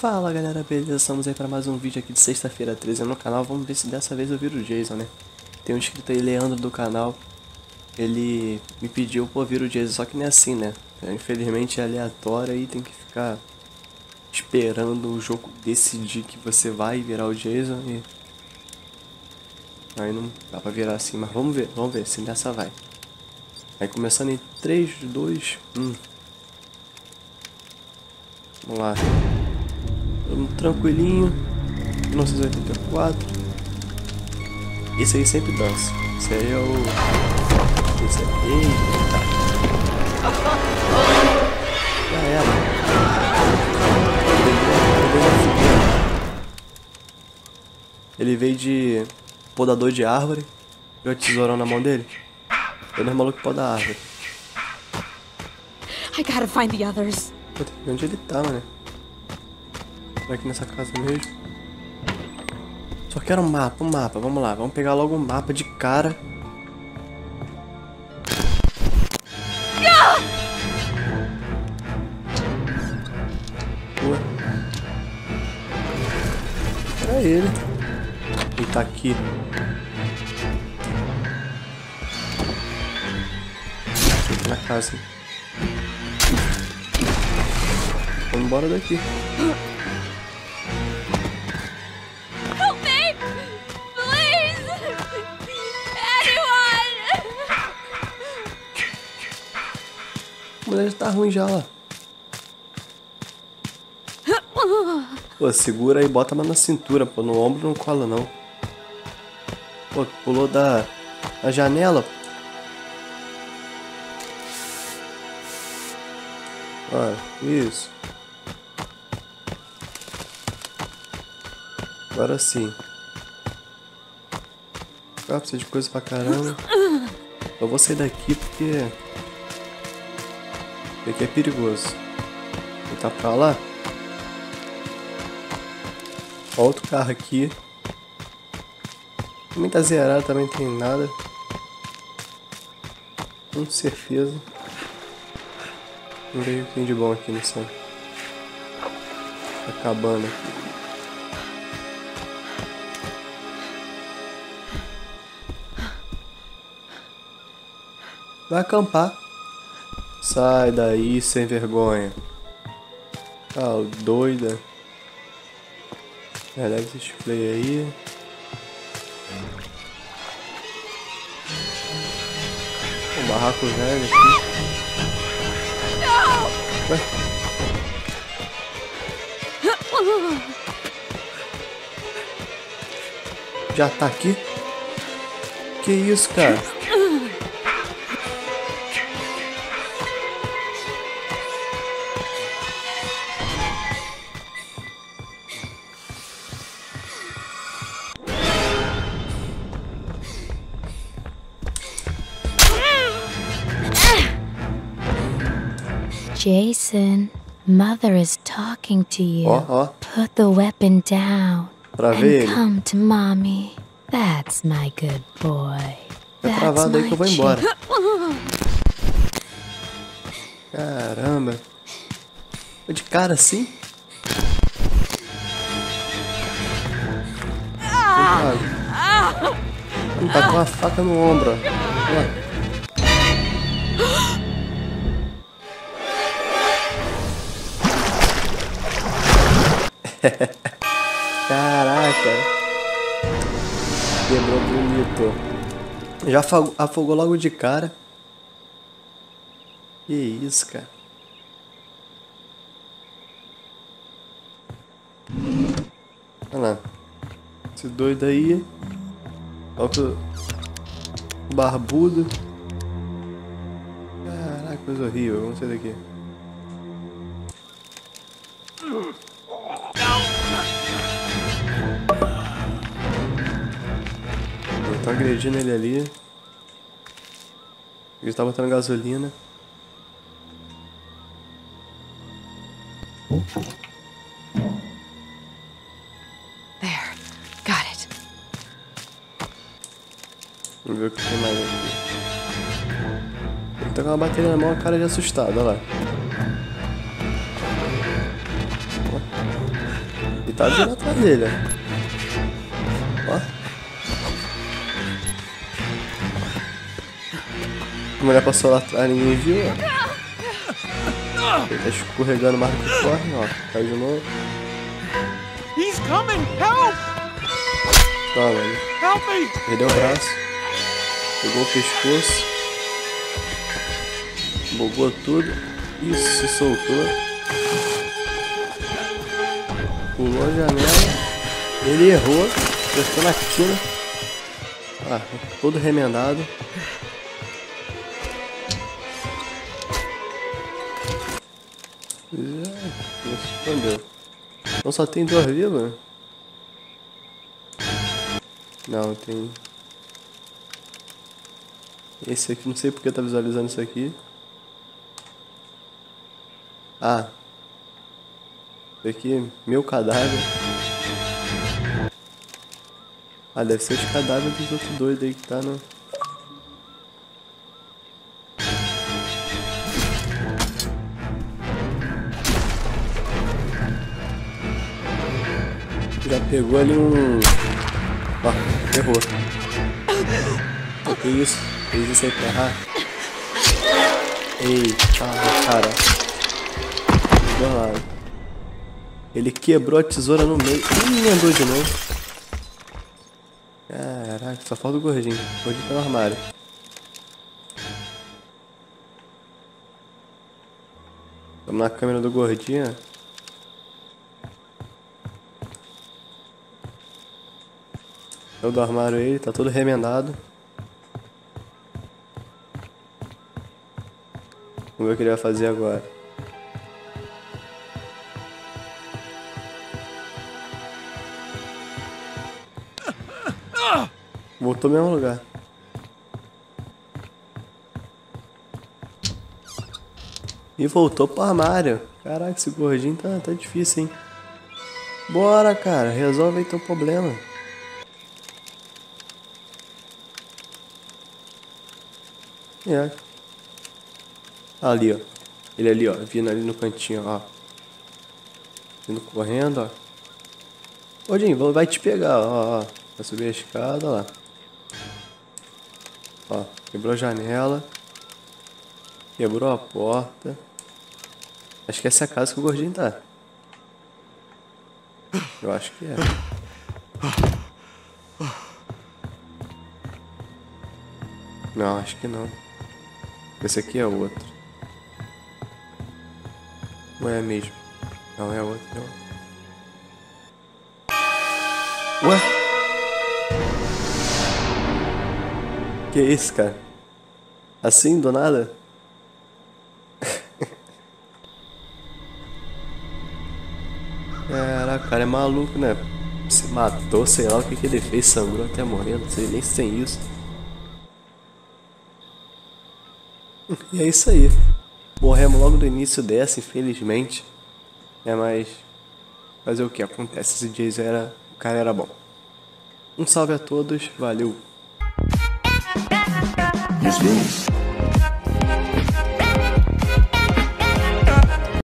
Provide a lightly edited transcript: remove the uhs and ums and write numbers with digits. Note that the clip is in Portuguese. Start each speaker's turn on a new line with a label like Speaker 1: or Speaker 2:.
Speaker 1: Fala galera, beleza? Estamos aí para mais um vídeo aqui de sexta-feira 13 no canal. Vamos ver se dessa vez eu viro o Jason, né? Tem um inscrito aí, Leandro, do canal. Ele me pediu, pô, viro o Jason, só que não é assim, né? Infelizmente é aleatório e tem que ficar esperando o jogo decidir que você vai virar o Jason e... aí não dá pra virar assim, mas vamos ver se dessa vai. Aí começando em 3, 2, 1. Vamos lá. Tranquilinho. 1984. Esse aí sempre dança. Esse aí é o... esse aí... eita. Já era. Ele veio de podador de árvore. Viu a tesourão na mão dele? Ele é maluco que poda a árvore.
Speaker 2: I gotta find the others.
Speaker 1: Onde ele tá, mano? Vai aqui nessa casa mesmo. Só quero um mapa, vamos lá. Vamos pegar logo um mapa de cara. Ué. Era ele. Ele tá aqui. Na casa. Vamos embora daqui.
Speaker 2: Help me! Please! Anyone!
Speaker 1: A mulher já tá ruim já, lá. Pô, segura aí, bota a mão na cintura, pô. No ombro não cola, não. Pô, pulou da janela. Ó, isso. Agora sim. Ah, precisa de coisa pra caramba. Eu vou sair daqui porque... aqui é perigoso. Vou tá pra lá. Ó, outro carro aqui. Também tá zerado, também tem nada. Com certeza. Vamos ver o que tem de bom aqui nessa... a cabana aqui. Vai acampar. Sai daí, sem vergonha. Ah, doida. Releva esse display aí. Um barraco velho aqui. Ué? Já tá aqui? Que isso, cara?
Speaker 3: Jason, Mother is talking to you.
Speaker 1: Ó.
Speaker 3: Put the weapon down
Speaker 1: Pra ver
Speaker 3: and
Speaker 1: ele.
Speaker 3: come to mommy. That's my good boy.
Speaker 1: Tá
Speaker 3: That's
Speaker 1: travado aí
Speaker 3: my
Speaker 1: que eu vou
Speaker 3: chick.
Speaker 1: embora. Caramba. Tô de cara assim? Ele tá com a faca no ombro, ó. Ué. Caraca. Quebrou bonito. Já afogou logo de cara. Que isso, cara. Olha lá. Esse doido aí. Olha o barbudo. Caraca, coisa horrível. Vamos sair daqui. Eu tô agredindo ele ali. Ele tá botando gasolina.
Speaker 2: There. Got it.
Speaker 1: Vamos ver o que tem mais aqui. Ele tá com uma bateria na mão, a cara de assustado, olha lá. E tá vindo atrás dele, ó. A mulher passou lá atrás, ninguém viu, ó. Ele tá escorregando mais do que corre, ó. Caiu de novo.
Speaker 4: He's coming! Help!
Speaker 1: Toma, velho.
Speaker 4: Help me!
Speaker 1: Perdeu o braço. Pegou o pescoço. Bugou tudo. Isso, se soltou. Pulou a janela. Ele errou. Acertou na quina. Ah, todo remendado. Já escondeu. Então só tem 2 vivos? Não, tem... Esse aqui, não sei porque tá visualizando isso aqui. Ah. Esse aqui, meu cadáver. Ah, deve ser os cadáveres dos outros doidos aí que tá no... Já pegou ali um... Ó, errou. O que é isso? Fez isso aí pra errar. Eita, cara. Vamos lá. Ele quebrou a tesoura no meio. Ih, andou de novo. Caraca, só falta o gordinho. O gordinho tá no armário. Vamos na câmera do gordinho. Eu do armário ele, tá todo remendado. Vamos ver o que ele vai fazer agora. Voltou ao mesmo lugar. E voltou pro armário. Caraca, esse gordinho tá difícil, hein? Bora, cara. Resolve aí teu problema. É. Ali, ó. Ele ali, ó. Vindo ali no cantinho, ó. Vindo correndo, ó. Gordinho, vai te pegar, ó. Vai subir a escada, ó lá. Ó, quebrou a janela. Quebrou a porta. Acho que essa é a casa que o gordinho tá. Eu acho que é. Não, acho que não. Esse aqui é outro. Ou é mesmo? Não, é outro, não. Ué? Que isso, cara? Assim, do nada? Caraca, o cara é maluco, né? Se matou, sei lá o que ele fez, sangrou até morrer, não sei nem se tem isso. E é isso aí. Morremos logo do início dessa, infelizmente. É, mas... fazer o que acontece? Esse Jason era... o cara era bom. Um salve a todos, valeu!
Speaker 5: Yes, please.